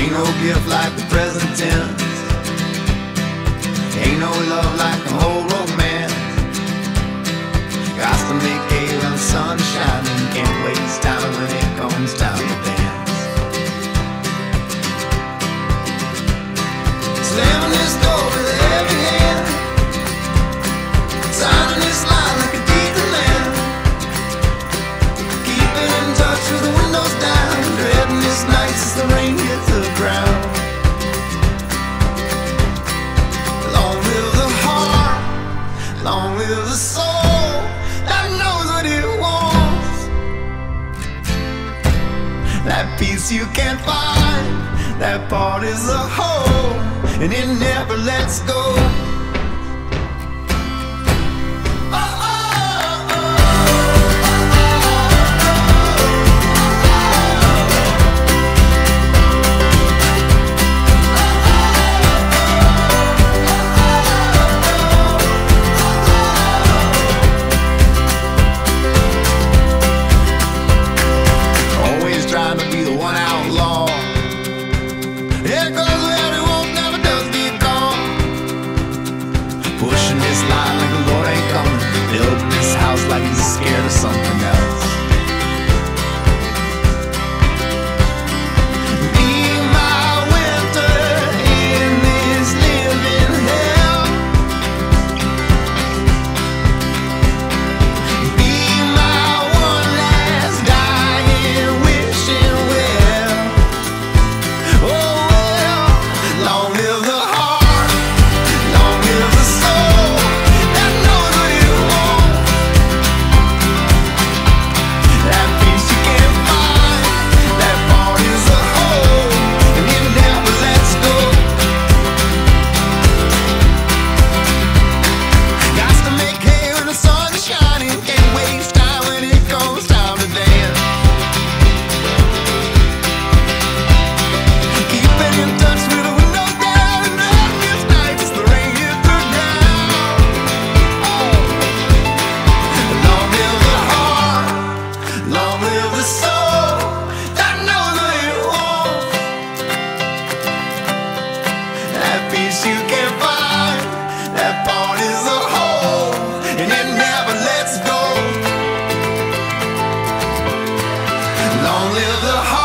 Ain't no gift like the present tense. Ain't no love like the whole romance. Got to make hay when the sun's shining. Can't waste time when it comes time to dance. Slamming this door with every hand, signing this line like a deed to land. Keeping in touch with the windows down, dreading this night as the rain hits the ground. Long live the heart, long live the soul that knows what it wants. That peace you can't find, that part is a hole, and it never lets go. Like he's scared of something else. Be my winter in this living hell. Be my one last dying wishing well. Oh well, long live the heart, long live the soul that knows what it wants. That peace you can't find, that part is a hole, and it never lets go. Got to make hay when the sun is shining, can't waste time when it comes time to dance. Keeping in touch with the windows down, and darkest nights as the rain hits the ground. Long live the heart, long live the soul that knows what it wants. That peace you can't find, that part is a hole, and it never lets go. Long live the heart.